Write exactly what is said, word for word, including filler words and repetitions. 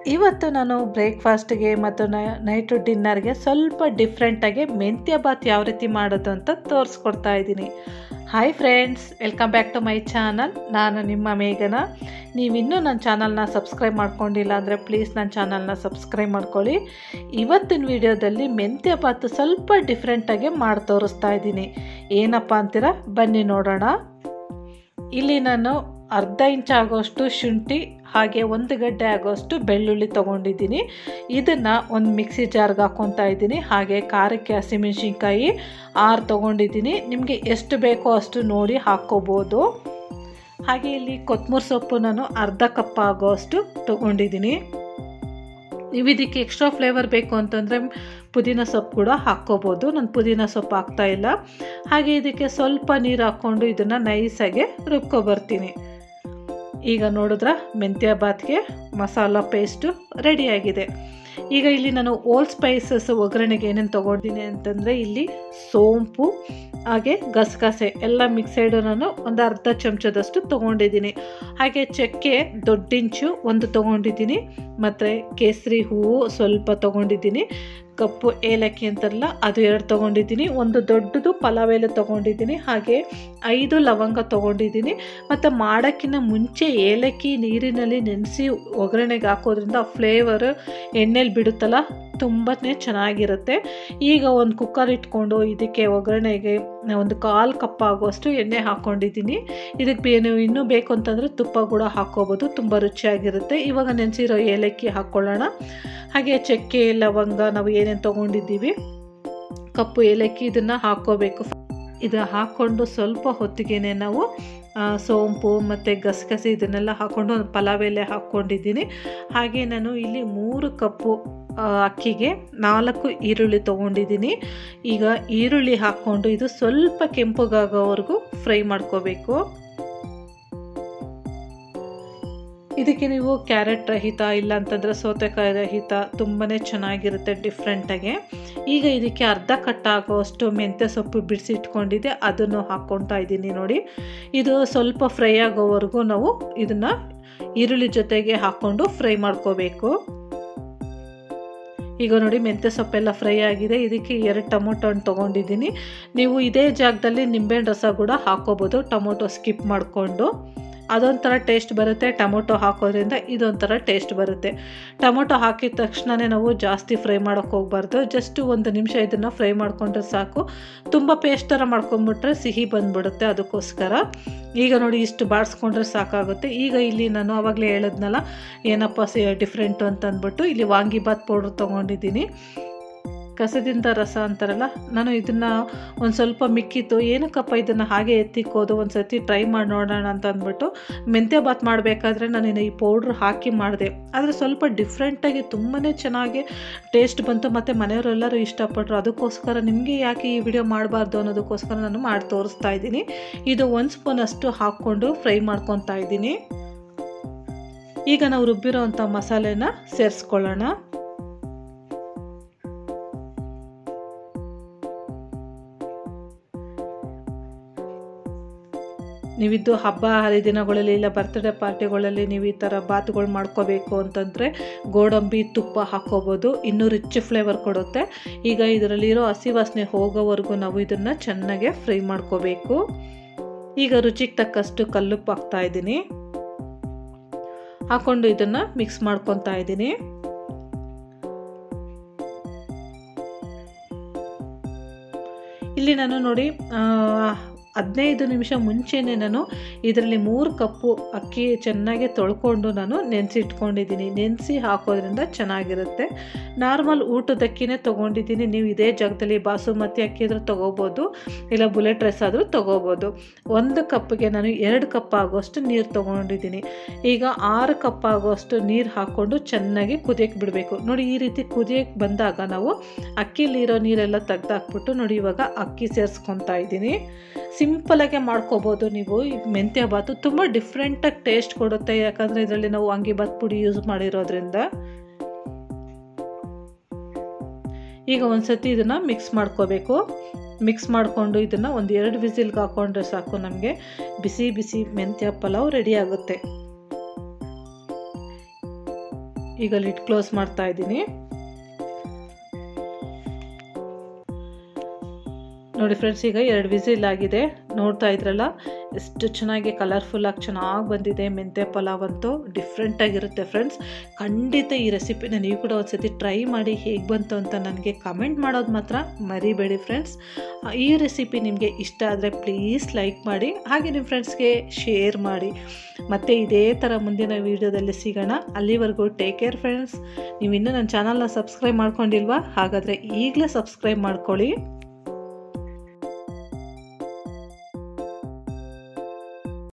ಇವತ್ತು ನಾನು ಬ್ರೇಕ್ಫಾಸ್ಟ್ಗೆ ಮತ್ತು ನೈಟ್ ಡಿನ್ನರ್ಗೆ ಸ್ವಲ್ಪ ಡಿಫ್ರೆಂಟಾಗಿ ಮೆಂತ್ಯ ಬಾತ್ ಯಾವ ರೀತಿ ಮಾಡೋದು ಅಂತ ತೋರಿಸ್ಕೊಡ್ತಾ ಇದ್ದೀನಿ. Hi friends, welcome back to my channel. ನಾನು ನಿಮ್ಮ ಮೇಘನ. ನೀವಿನ್ನೂ ನನ್ನ ಚಾನಲ್ನ ಸಬ್ಸ್ಕ್ರೈಬ್ ಮಾಡ್ಕೊಂಡಿಲ್ಲ ಅಂದರೆ ಪ್ಲೀಸ್ ನನ್ನ ಚಾನಲ್ನ ಸಬ್ಸ್ಕ್ರೈಬ್ ಮಾಡ್ಕೊಳ್ಳಿ. ಇವತ್ತಿನ ವಿಡಿಯೋದಲ್ಲಿ ಮೆಂತ್ಯ ಬಾತ್ ಸ್ವಲ್ಪ ಡಿಫ್ರೆಂಟಾಗಿ ಮಾಡಿ ತೋರಿಸ್ತಾ ಇದ್ದೀನಿ. ಏನಪ್ಪ ಅಂತೀರಾ, ಬನ್ನಿ ನೋಡೋಣ. ಇಲ್ಲಿ ನಾನು ಅರ್ಧ ಇಂಚ್ ಆಗೋಷ್ಟು ಶುಂಠಿ ಹಾಗೆ ಒಂದು ಗಡ್ಡೆ ಆಗೋಷ್ಟು ಬೆಳ್ಳುಳ್ಳಿ ತೊಗೊಂಡಿದ್ದೀನಿ. ಇದನ್ನು ಒಂದು ಮಿಕ್ಸಿ ಜಾರ್ಗೆ ಹಾಕ್ಕೊತಾ ಇದ್ದೀನಿ. ಹಾಗೆ ಖಾರಕ್ಕೆ ಹಸಿಮೆಣ್ಸಿನ್ಕಾಯಿ ಆರು ತೊಗೊಂಡಿದ್ದೀನಿ. ನಿಮಗೆ ಎಷ್ಟು ಬೇಕೋ ಅಷ್ಟು ನೋಡಿ ಹಾಕ್ಕೋಬೋದು. ಹಾಗೆ ಇಲ್ಲಿ ಕೊತ್ತಂಬರಿ ಸೊಪ್ಪು ನಾನು ಅರ್ಧ ಕಪ್ ಆಗೋಷ್ಟು ತೊಗೊಂಡಿದ್ದೀನಿ. ನೀವು ಇದಕ್ಕೆ ಎಕ್ಸ್ಟ್ರಾ ಫ್ಲೇವರ್ ಬೇಕು ಅಂತಂದರೆ ಪುದೀನ ಸೊಪ್ಪು ಕೂಡ ಹಾಕ್ಕೋಬೋದು. ನಾನು ಪುದೀನ ಸೊಪ್ಪು ಹಾಕ್ತಾಯಿಲ್ಲ. ಹಾಗೆ ಇದಕ್ಕೆ ಸ್ವಲ್ಪ ನೀರು ಹಾಕ್ಕೊಂಡು ಇದನ್ನು ನೈಸಾಗಿ ರುಬ್ಕೊಬರ್ತೀನಿ. ಈಗ ನೋಡಿದ್ರೆ ಮೆಂತ್ಯ ಬಾತ್ಗೆ ಮಸಾಲ ಪೇಸ್ಟು ರೆಡಿಯಾಗಿದೆ. ಈಗ ಇಲ್ಲಿ ನಾನು ಓಲ್ ಸ್ಪೈಸಸ್ ಒಗ್ಗರಣೆಗೆ ಏನೇನು ತೊಗೊಂಡಿದ್ದೀನಿ ಅಂತಂದರೆ ಇಲ್ಲಿ ಸೋಂಪು ಹಾಗೆ ಗಸಗಸೆ ಎಲ್ಲ ಮಿಕ್ಸೈಡು ನಾನು ಒಂದು ಅರ್ಧ ಚಮಚದಷ್ಟು ತೊಗೊಂಡಿದ್ದೀನಿ. ಹಾಗೆ ಚಕ್ಕೆ ದೊಡ್ಡಿಂಚು ಒಂದು ತೊಗೊಂಡಿದ್ದೀನಿ. ಮತ್ತು ಕೇಸರಿ ಹೂವು ಸ್ವಲ್ಪ ತೊಗೊಂಡಿದ್ದೀನಿ. ಕಪ್ಪು ಏಲಕ್ಕಿ ಅಂತಾರಲ್ಲ ಅದು ಎರಡು ತೊಗೊಂಡಿದ್ದೀನಿ. ಒಂದು ದೊಡ್ಡದು ಪಲಾವ್ ಎಲೆ ತೊಗೊಂಡಿದ್ದೀನಿ. ಹಾಗೆ ಐದು ಲವಂಗ ತೊಗೊಂಡಿದ್ದೀನಿ. ಮತ್ತು ಮಾಡೋಕ್ಕಿಂತ ಮುಂಚೆ ಏಲಕ್ಕಿ ನೀರಿನಲ್ಲಿ ನೆನೆಸಿ ಒಗ್ಗರಣೆಗೆ ಹಾಕೋದ್ರಿಂದ ಫ್ಲೇವರ್ ಎಣ್ಣೆಲಿ ಬಿಡುತ್ತಲ್ಲ, ತುಂಬಾ ಚೆನ್ನಾಗಿರುತ್ತೆ. ಈಗ ಒಂದು ಕುಕ್ಕರ್ ಇಟ್ಕೊಂಡು ಇದಕ್ಕೆ ಒಗ್ಗರಣೆಗೆ ಒಂದು ಕಾಲು ಕಪ್ ಆಗುವಷ್ಟು ಎಣ್ಣೆ ಹಾಕ್ಕೊಂಡಿದ್ದೀನಿ. ಇದಕ್ಕೆ ನೀವು ಇನ್ನೂ ಬೇಕು ಅಂತಂದರೆ ತುಪ್ಪ ಕೂಡ ಹಾಕ್ಕೋಬೋದು, ತುಂಬ ರುಚಿಯಾಗಿರುತ್ತೆ. ಇವಾಗ ನೆನೆಸಿರೋ ಏಲಕ್ಕಿ ಹಾಕ್ಕೊಳ್ಳೋಣ. ಹಾಗೆ ಚಕ್ಕೆ ಲವಂಗ ನಾವು ಏನೇನು ತೊಗೊಂಡಿದ್ದೀವಿ, ಕಪ್ಪು ಏಲಕ್ಕಿ ಇದನ್ನು ಹಾಕ್ಕೋಬೇಕು. ಇದು ಹಾಕ್ಕೊಂಡು ಸ್ವಲ್ಪ ಹೊತ್ತಿಗೆ ನಾವು ಸೋಂಪು ಮತ್ತು ಗಸಗಸೆ ಇದನ್ನೆಲ್ಲ ಹಾಕ್ಕೊಂಡು ಒಂದು ಪಲಾವ್ ಎಲೆ ಹಾಕ್ಕೊಂಡಿದ್ದೀನಿ. ಹಾಗೆ ನಾನು ಇಲ್ಲಿ ಮೂರು ಕಪ್ಪು ಅಕ್ಕಿಗೆ ನಾಲ್ಕು ಈರುಳ್ಳಿ ತೊಗೊಂಡಿದ್ದೀನಿ. ಈಗ ಈರುಳ್ಳಿ ಹಾಕ್ಕೊಂಡು ಇದು ಸ್ವಲ್ಪ ಕೆಂಪಗಾಗೋವರೆಗೂ ಫ್ರೈ ಮಾಡ್ಕೋಬೇಕು. ಇದಕ್ಕೆ ನೀವು ಕ್ಯಾರೆಟ್ ರಹಿತ ಇಲ್ಲ ಅಂತಂದರೆ ಸೌತೆಕಾಯಿ ರಹಿತ ತುಂಬಾ ಚೆನ್ನಾಗಿರುತ್ತೆ ಡಿಫ್ರೆಂಟಾಗೆ. ಈಗ ಇದಕ್ಕೆ ಅರ್ಧ ಕಟ್ ಆಗೋಷ್ಟು ಮೆಂತ್ಯ ಸೊಪ್ಪು ಬಿಡಿಸಿಟ್ಕೊಂಡಿದ್ದೆ, ಅದನ್ನು ಹಾಕ್ಕೊತಾ ಇದ್ದೀನಿ. ನೋಡಿ, ಇದು ಸ್ವಲ್ಪ ಫ್ರೈ ಆಗೋವರೆಗೂ ನಾವು ಇದನ್ನು ಈರುಳ್ಳಿ ಜೊತೆಗೆ ಹಾಕ್ಕೊಂಡು ಫ್ರೈ ಮಾಡ್ಕೋಬೇಕು. ಈಗ ನೋಡಿ ಮೆಂತ್ಯ ಸೊಪ್ಪೆಲ್ಲ ಫ್ರೈ ಆಗಿದೆ. ಇದಕ್ಕೆ ಎರಡು ಟೊಮೊಟೊ ಹಣ್ಣು ತೊಗೊಂಡಿದ್ದೀನಿ. ನೀವು ಇದೇ ಜಾಗದಲ್ಲಿ ನಿಂಬೆಹಣ್ಣು ರಸ ಕೂಡ ಹಾಕ್ಕೋಬೋದು, ಟೊಮೊಟೊ ಸ್ಕಿಪ್ ಮಾಡಿಕೊಂಡು. ಅದೊಂಥರ ಟೇಸ್ಟ್ ಬರುತ್ತೆ. ಟೊಮೊಟೊ ಹಾಕೋದ್ರಿಂದ ಇದೊಂಥರ ಟೇಸ್ಟ್ ಬರುತ್ತೆ. ಟೊಮೊಟೊ ಹಾಕಿದ ತಕ್ಷಣವೇ ನಾವು ಜಾಸ್ತಿ ಫ್ರೈ ಮಾಡೋಕ್ಕೆ ಹೋಗಬಾರ್ದು. ಜಸ್ಟ್ ಒಂದು ನಿಮಿಷ ಇದನ್ನು ಫ್ರೈ ಮಾಡಿಕೊಂಡ್ರೆ ಸಾಕು. ತುಂಬ ಪೇಸ್ಟ್ ಥರ ಮಾಡ್ಕೊಂಡ್ಬಿಟ್ರೆ ಸಿಹಿ ಬಂದುಬಿಡುತ್ತೆ, ಅದಕ್ಕೋಸ್ಕರ. ಈಗ ನೋಡಿ ಇಷ್ಟು ಬಾಡಿಸ್ಕೊಂಡ್ರೆ ಸಾಕಾಗುತ್ತೆ. ಈಗ ಇಲ್ಲಿ ನಾನು ಆವಾಗಲೇ ಹೇಳಿದ್ನಲ್ಲ ಏನಪ್ಪ ಸಿ ಡಿಫ್ರೆಂಟು ಅಂತ ಅಂದ್ಬಿಟ್ಟು ಇಲ್ಲಿ ವಾಂಗಿಬಾತ್ ಪೌಡ್ರ್ ತೊಗೊಂಡಿದ್ದೀನಿ. ಕಸದಿಂದ ರಸ ಅಂತಾರಲ್ಲ, ನಾನು ಇದನ್ನು ಒಂದು ಸ್ವಲ್ಪ ಮಿಕ್ಕಿತ್ತು. ಏನಕ್ಕಪ್ಪ ಇದನ್ನು ಹಾಗೆ ಎತ್ತಿಕ್ಕೋದು, ಒಂದು ಸರ್ತಿ ಟ್ರೈ ಮಾಡಿ ನೋಡೋಣ ಅಂತ ಅಂದ್ಬಿಟ್ಟು ಮೆಂತ್ಯ ಬಾತ್ ಮಾಡಬೇಕಾದ್ರೆ ನಾನು ಈ ಪೌಡ್ರ್ ಹಾಕಿ ಮಾಡಿದೆ. ಆದರೆ ಸ್ವಲ್ಪ ಡಿಫ್ರೆಂಟಾಗಿ ತುಂಬಾ ಚೆನ್ನಾಗಿ ಟೇಸ್ಟ್ ಬಂತು ಮತ್ತು ಮನೆಯವರೆಲ್ಲರೂ ಇಷ್ಟಪಟ್ಟರು. ಅದಕ್ಕೋಸ್ಕರ ನಿಮಗೆ ಯಾಕೆ ಈ ವಿಡಿಯೋ ಮಾಡಬಾರ್ದು ಅನ್ನೋದಕ್ಕೋಸ್ಕರ ನಾನು ಮಾಡಿ ತೋರಿಸ್ತಾ ಇದ್ದೀನಿ. ಇದು ಒಂದು ಸ್ಪೂನಷ್ಟು ಹಾಕ್ಕೊಂಡು ಫ್ರೈ ಮಾಡ್ಕೊತಾ ಇದ್ದೀನಿ. ಈಗ ನಾವು ರುಬ್ಬಿರೋ ಅಂಥ ಮಸಾಲೆನ ಸೇರಿಸ್ಕೊಳ್ಳೋಣ. ನೀವಿದ್ದು ಹಬ್ಬ ಹರಿದಿನಗಳಲ್ಲಿ ಇಲ್ಲ ಬರ್ತ್ಡೇ ಪಾರ್ಟಿಗಳಲ್ಲಿ ನೀವು ಈ ಥರ ಬಾತುಗಳು ಮಾಡ್ಕೋಬೇಕು ಅಂತಂದರೆ ಗೋಡಂಬಿ ತುಪ್ಪ ಹಾಕ್ಕೋಬೋದು, ಇನ್ನೂ ರಿಚ್ ಫ್ಲೇವರ್ ಕೊಡುತ್ತೆ. ಈಗ ಇದರಲ್ಲಿರೋ ಹಸಿ ವಾಸನೆ ಹೋಗೋವರೆಗೂ ನಾವು ಇದನ್ನು ಚೆನ್ನಾಗೆ ಫ್ರೈ ಮಾಡ್ಕೋಬೇಕು. ಈಗ ರುಚಿಗೆ ತಕ್ಕಷ್ಟು ಕಲ್ಲುಪ್ಪು ಹಾಕ್ತಾ ಇದ್ದೀನಿ. ಹಾಕ್ಕೊಂಡು ಇದನ್ನು ಮಿಕ್ಸ್ ಮಾಡ್ಕೊತಾ ಇದ್ದೀನಿ. ಇಲ್ಲಿ ನಾನು ನೋಡಿ ಹದಿನೈದು ನಿಮಿಷ ಮುಂಚೆನೇ ನಾನು ಇದರಲ್ಲಿ ಮೂರು ಕಪ್ಪು ಅಕ್ಕಿ ಚೆನ್ನಾಗಿ ತೊಳ್ಕೊಂಡು ನಾನು ನೆನೆಸಿಟ್ಕೊಂಡಿದ್ದೀನಿ. ನೆನೆಸಿ ಹಾಕೋದ್ರಿಂದ ಚೆನ್ನಾಗಿರುತ್ತೆ. ನಾರ್ಮಲ್ ಊಟದ ಅಕ್ಕಿನೇ ತೊಗೊಂಡಿದ್ದೀನಿ. ನೀವು ಇದೇ ಜಾಗದಲ್ಲಿ ಬಾಸುಮತಿ ಅಕ್ಕಿ ಆದರೂ ತೊಗೋಬೋದು, ಇಲ್ಲ ಬುಲೆಟ್ ರೈಸ್ ಆದರೂ ತೊಗೋಬೋದು. ಒಂದು ಕಪ್ಪಿಗೆ ನಾನು ಎರಡು ಕಪ್ ಆಗೋಷ್ಟು ನೀರು ತೊಗೊಂಡಿದ್ದೀನಿ. ಈಗ ಆರು ಕಪ್ ಆಗೋಷ್ಟು ನೀರು ಹಾಕ್ಕೊಂಡು ಚೆನ್ನಾಗಿ ಕುದಿಯಕ್ಕೆ ಬಿಡಬೇಕು. ನೋಡಿ, ಈ ರೀತಿ ಕುದಿಯಕ್ಕೆ ಬಂದಾಗ ನಾವು ಅಕ್ಕಿಲಿರೋ ನೀರೆಲ್ಲ ತೆಗ್ದಾಕ್ಬಿಟ್ಟು ನೋಡಿ ಇವಾಗ ಅಕ್ಕಿ ಸೇರಿಸ್ಕೊತಾ ಇದ್ದೀನಿ. ಸಿಂಪಲಾಗೆ ಮಾಡ್ಕೋಬೋದು ನೀವು. ಈ ಮೆಂತ್ಯ ಬಾತು ತುಂಬ ಡಿಫ್ರೆಂಟಾಗಿ ಟೇಸ್ಟ್ ಕೊಡುತ್ತೆ, ಯಾಕಂದರೆ ಇದರಲ್ಲಿ ನಾವು ವಾಂಗಿಬಾತ್ ಪುಡಿ ಯೂಸ್ ಮಾಡಿರೋದ್ರಿಂದ. ಈಗ ಒಂದ್ಸತಿ ಇದನ್ನು ಮಿಕ್ಸ್ ಮಾಡ್ಕೋಬೇಕು. ಮಿಕ್ಸ್ ಮಾಡಿಕೊಂಡು ಇದನ್ನು ಒಂದು ಎರಡು ವಿಸಿಲ್ಗೆ ಹಾಕ್ಕೊಂಡ್ರೆ ಸಾಕು, ನಮಗೆ ಬಿಸಿ ಬಿಸಿ ಮೆಂತ್ಯ ಪಲಾವ್ ರೆಡಿ ಆಗುತ್ತೆ. ಈಗ ಲಿಡ್ ಕ್ಲೋಸ್ ಮಾಡ್ತಾ ಇದ್ದೀನಿ. ನೋಡಿ ಫ್ರೆಂಡ್ಸ್, ಈಗ ಎರಡು ವಿಸಿಲ್ ಆಗಿದೆ. ನೋಡ್ತಾ ಇದ್ರಲ್ಲ ಎಷ್ಟು ಚೆನ್ನಾಗಿ ಕಲರ್ಫುಲ್ಲಾಗಿ ಚೆನ್ನಾಗಿ ಬಂದಿದೆ. ಮೆಂತ್ಯ ಪಲಾವ್ ಅಂತೂ ಡಿಫ್ರೆಂಟಾಗಿರುತ್ತೆ ಫ್ರೆಂಡ್ಸ್. ಖಂಡಿತ ಈ ರೆಸಿಪಿನ ನೀವು ಕೂಡ ಒಂದು ಸತಿ ಟ್ರೈ ಮಾಡಿ ಹೇಗೆ ಬಂತು ಅಂತ ನನಗೆ ಕಮೆಂಟ್ ಮಾಡೋದು ಮಾತ್ರ ಮರಿಬೇಡಿ ಫ್ರೆಂಡ್ಸ್. ಈ ರೆಸಿಪಿ ನಿಮಗೆ ಇಷ್ಟ ಆದರೆ ಪ್ಲೀಸ್ ಲೈಕ್ ಮಾಡಿ, ಹಾಗೆ ನಿಮ್ಮ ಫ್ರೆಂಡ್ಸ್ಗೆ ಶೇರ್ ಮಾಡಿ. ಮತ್ತು ಇದೇ ಥರ ಮುಂದಿನ ವೀಡಿಯೋದಲ್ಲಿ ಸಿಗೋಣ. ಅಲ್ಲಿವರೆಗೂ ಟೇಕ್ ಕೇರ್ ಫ್ರೆಂಡ್ಸ್. ನೀವು ಇನ್ನೂ ನನ್ನ ಚಾನಲ್ನ ಸಬ್ಸ್ಕ್ರೈಬ್ ಮಾಡ್ಕೊಂಡಿಲ್ವಾ? ಹಾಗಾದರೆ ಈಗಲೇ ಸಬ್ಸ್ಕ್ರೈಬ್ ಮಾಡ್ಕೊಳ್ಳಿ.